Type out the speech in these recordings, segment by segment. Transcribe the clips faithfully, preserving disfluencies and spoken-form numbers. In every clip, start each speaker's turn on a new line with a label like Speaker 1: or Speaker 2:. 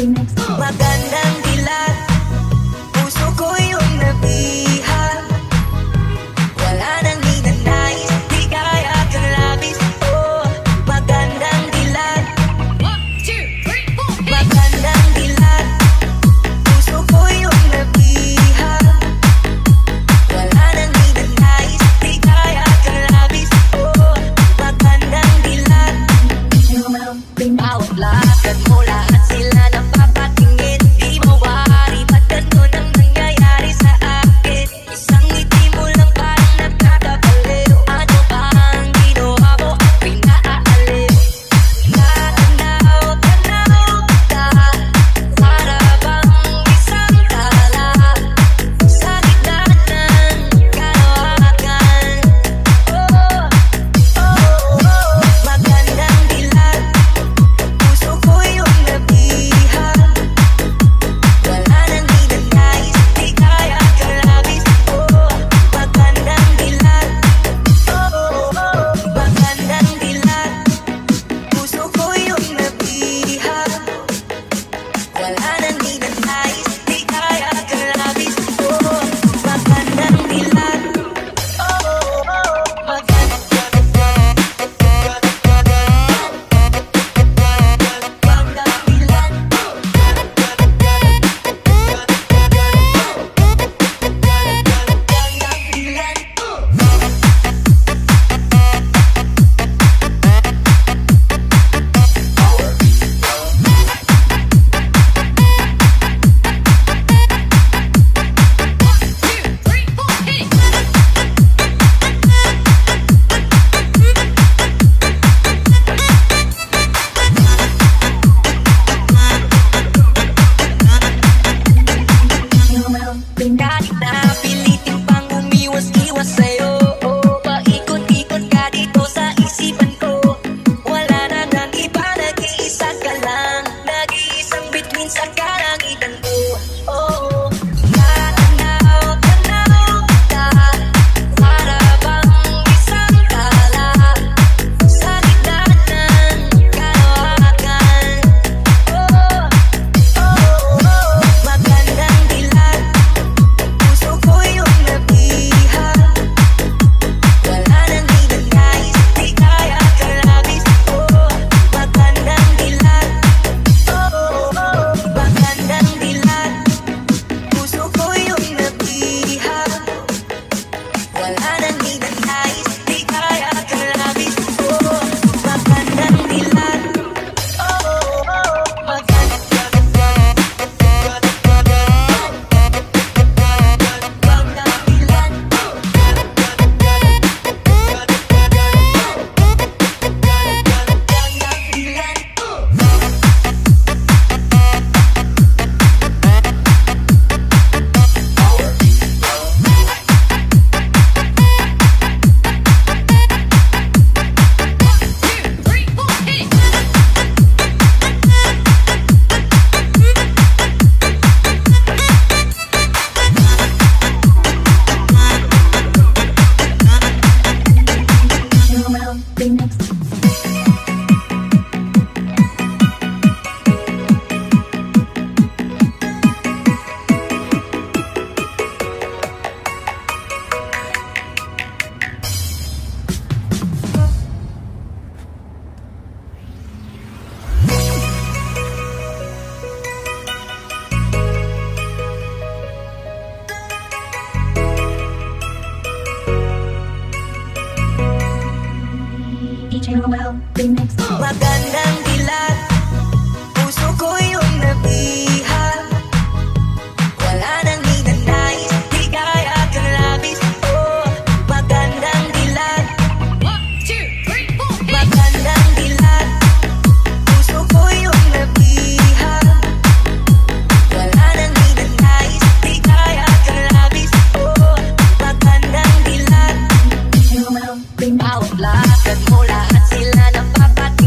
Speaker 1: Magandang dilat, puso ko yung nabiha. Wala nang ninanais, di kaya kang labis. Oh, magandang dilat. Magandang dilat, puso ko yung nabiha. Wala nang ninanais, di kaya kang labis. Oh, magandang dilat. Bawat lakad mo, lahat sila napapatingin. Di mawari, ba't ganun ang nangyayari sa akin? Isang ngiti mo lang parang nagkakabaliw. Ano ba ang ginawa mo at pinaaalim? Natanaw, tanaw ka, para bang isang tala sa gitna ng kalawakan. Oh, oh, oh, magandang dilat, puso ko yung nabiha. Wala nang ninanais, di kaya kang labis. Oh, magandang dilat. Oh, oh, magandang dilat, puso ko yung nabiha. Wala nang ninanais, di kaya kang labis. Oh, magandang dilat. Oh, oh, magandang dilat. Kahit na pilitin pang umiwas-iwas sa'yo, oh, paikot-ikot ka dito sa isipan ko. Wala na nang iba, nag-iisa ka lang, nag-iisang bituin sa kalangitan ko. Oh, natanaw, tanaw ka, para bang isang tala sa gitna ng kalawakan. Oh, oh, oh, magandang dilat, puso ko yung nabiha. Wala nang ninanais, di kaya kang labis. Oh, magandang dilat. Oh, oh, magandang dilat, puso ko yung nabiha. Wala nang ninanais, di kaya kang labis. Oh, magandang dilat. Oh, oh, magandang dilat. Magandang dilat, puso ko yung nabiha. Wala nang ninanais, di kaya kang labis. Oh, magandang dilat. Magandang dilat, puso ko yung nabiha. Wala nang ninanais, di kaya kang labis. Oh, magandang dilat. Bawat lakad mo, lahat sila napapatingin.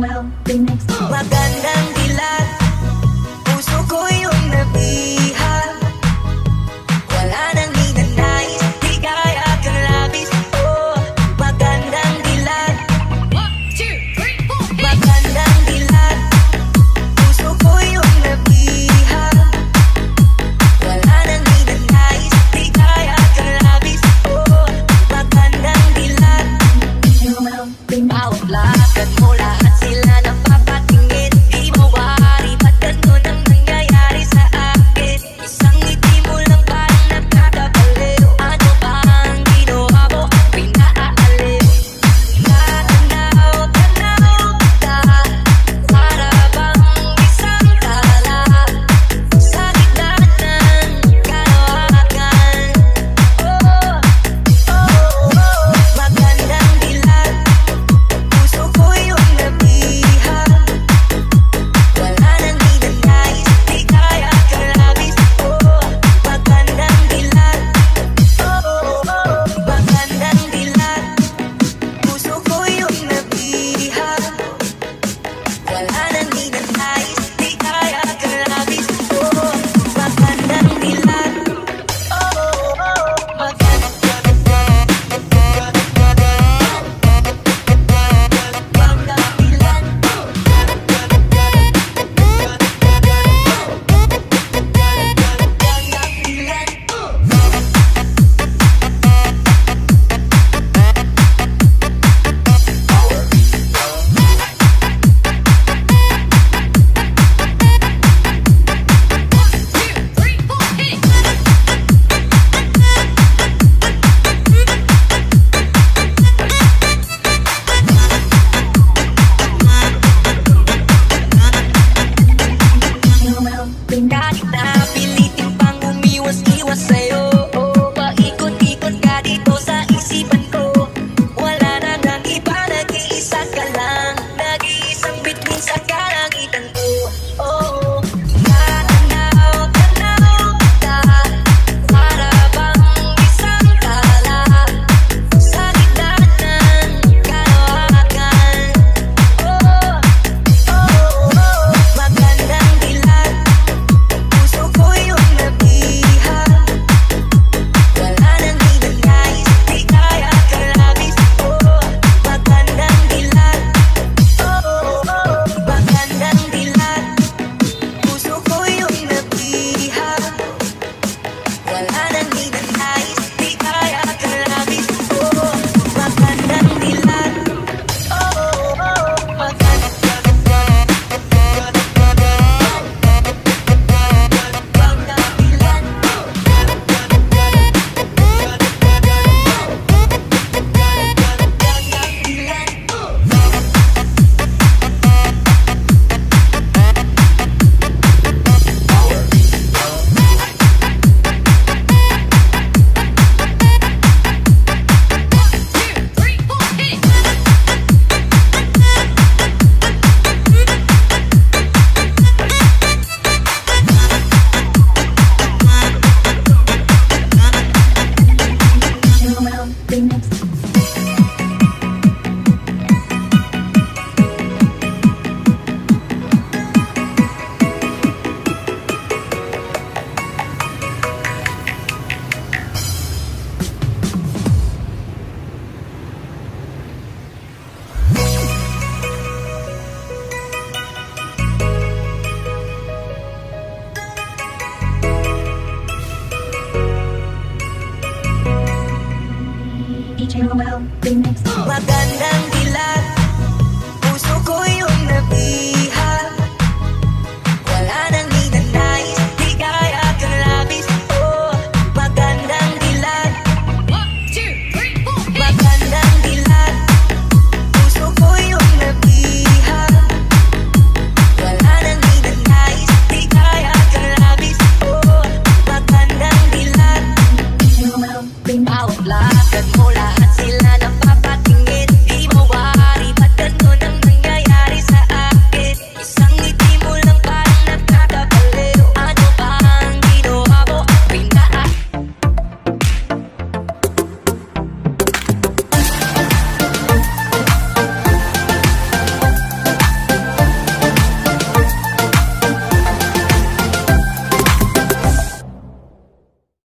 Speaker 1: Magandang dilag, puso ko yung nabihag.